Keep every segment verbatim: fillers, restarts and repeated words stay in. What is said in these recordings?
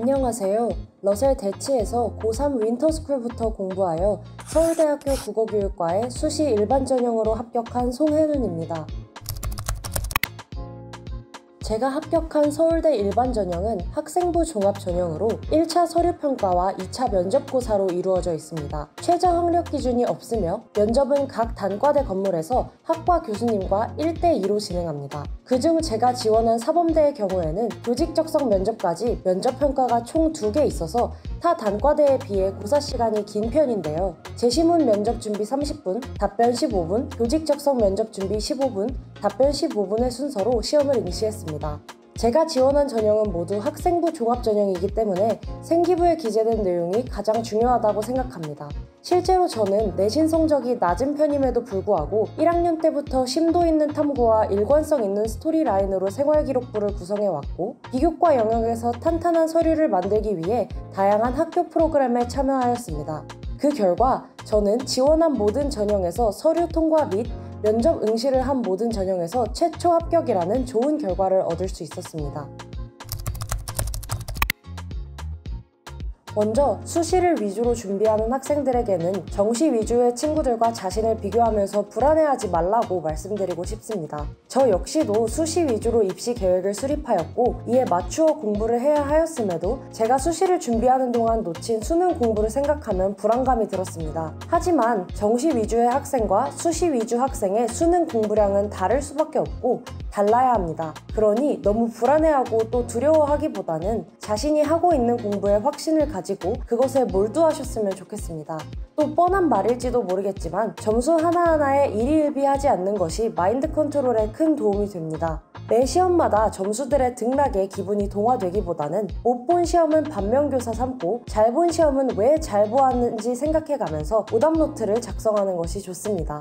안녕하세요. 러셀 대치에서 고삼 윈터스쿨부터 공부하여 서울대학교 국어교육과에 수시 일반 전형으로 합격한 송혜눈입니다. 제가 합격한 서울대 일반 전형은 학생부 종합 전형으로 일 차 서류평가와 이 차 면접고사로 이루어져 있습니다. 최저 학력 기준이 없으며 면접은 각 단과대 건물에서 학과 교수님과 일 대 이로 진행합니다. 그중 제가 지원한 사범대의 경우에는 조직적성 면접까지 면접평가가 총 두 개 있어서 타 단과대에 비해 고사 시간이 긴 편인데요. 제시문 면접 준비 삼십 분, 답변 십오 분, 조직적성 면접 준비 십오 분, 답변 십오 분의 순서로 시험을 응시했습니다. 제가 지원한 전형은 모두 학생부 종합 전형이기 때문에 생기부에 기재된 내용이 가장 중요하다고 생각합니다. 실제로 저는 내신 성적이 낮은 편임에도 불구하고 일 학년 때부터 심도 있는 탐구와 일관성 있는 스토리라인으로 생활기록부를 구성해왔고 비교과 영역에서 탄탄한 서류를 만들기 위해 다양한 학교 프로그램에 참여하였습니다. 그 결과 저는 지원한 모든 전형에서 서류 통과 및 면접 응시를 한 모든 전형에서 최초 합격이라는 좋은 결과를 얻을 수 있었습니다. 먼저 수시를 위주로 준비하는 학생들에게는 정시 위주의 친구들과 자신을 비교하면서 불안해하지 말라고 말씀드리고 싶습니다. 저 역시도 수시 위주로 입시 계획을 수립하였고 이에 맞추어 공부를 해야 하였음에도 제가 수시를 준비하는 동안 놓친 수능 공부를 생각하면 불안감이 들었습니다. 하지만 정시 위주의 학생과 수시 위주 학생의 수능 공부량은 다를 수밖에 없고 달라야 합니다. 그러니 너무 불안해하고 또 두려워하기보다는 자신이 하고 있는 공부에 확신을 가지고 그것에 몰두하셨으면 좋겠습니다. 또 뻔한 말일지도 모르겠지만 점수 하나하나에 일희일비하지 않는 것이 마인드 컨트롤에 큰 도움이 됩니다. 매 시험마다 점수들의 등락에 기분이 동화되기보다는 못 본 시험은 반면교사 삼고 잘 본 시험은 왜 잘 보았는지 생각해가면서 오답노트를 작성하는 것이 좋습니다.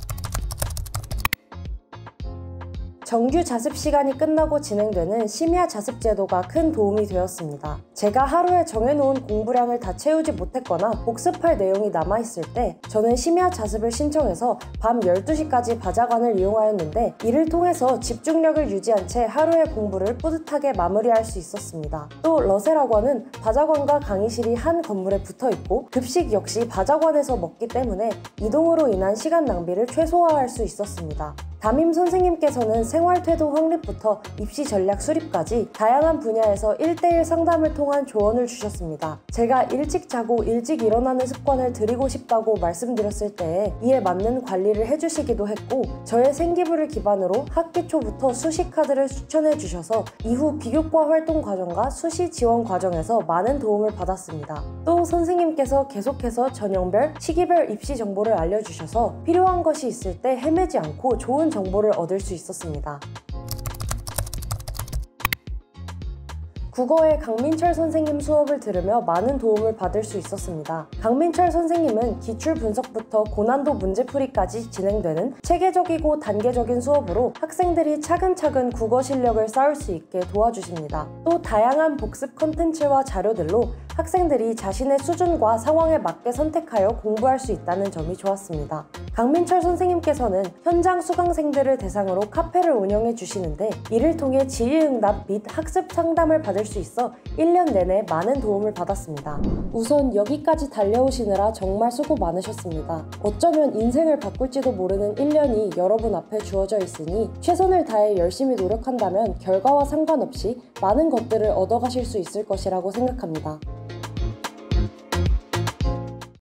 정규 자습 시간이 끝나고 진행되는 심야 자습 제도가 큰 도움이 되었습니다. 제가 하루에 정해놓은 공부량을 다 채우지 못했거나 복습할 내용이 남아있을 때 저는 심야 자습을 신청해서 밤 열두 시까지 바자관을 이용하였는데 이를 통해서 집중력을 유지한 채 하루의 공부를 뿌듯하게 마무리할 수 있었습니다. 또 러셀학원은 바자관과 강의실이 한 건물에 붙어있고 급식 역시 바자관에서 먹기 때문에 이동으로 인한 시간 낭비를 최소화할 수 있었습니다. 담임 선생님께서는 생활태도 확립부터 입시 전략 수립까지 다양한 분야에서 일 대 일 상담을 통한 조언을 주셨습니다. 제가 일찍 자고 일찍 일어나는 습관을 들이고 싶다고 말씀드렸을 때에 이에 맞는 관리를 해주시기도 했고 저의 생기부를 기반으로 학기 초부터 수시 카드를 추천해 주셔서 이후 비교과 활동 과정과 수시 지원 과정에서 많은 도움을 받았습니다. 또 선생님께서 계속해서 전형별, 시기별 입시 정보를 알려주셔서 필요한 것이 있을 때 헤매지 않고 좋은 정보를 얻을 수 있었습니다. 국어의 강민철 선생님 수업을 들으며 많은 도움을 받을 수 있었습니다. 강민철 선생님은 기출 분석부터 고난도 문제풀이까지 진행되는 체계적이고 단계적인 수업으로 학생들이 차근차근 국어 실력을 쌓을 수 있게 도와주십니다. 또 다양한 복습 컨텐츠와 자료들로 학생들이 자신의 수준과 상황에 맞게 선택하여 공부할 수 있다는 점이 좋았습니다. 강민철 선생님께서는 현장 수강생들을 대상으로 카페를 운영해 주시는데 이를 통해 질의응답 및 학습 상담을 받을 수 있어 일 년 내내 많은 도움을 받았습니다. 우선 여기까지 달려오시느라 정말 수고 많으셨습니다. 어쩌면 인생을 바꿀지도 모르는 일 년이 여러분 앞에 주어져 있으니 최선을 다해 열심히 노력한다면 결과와 상관없이 많은 것들을 얻어가실 수 있을 것이라고 생각합니다.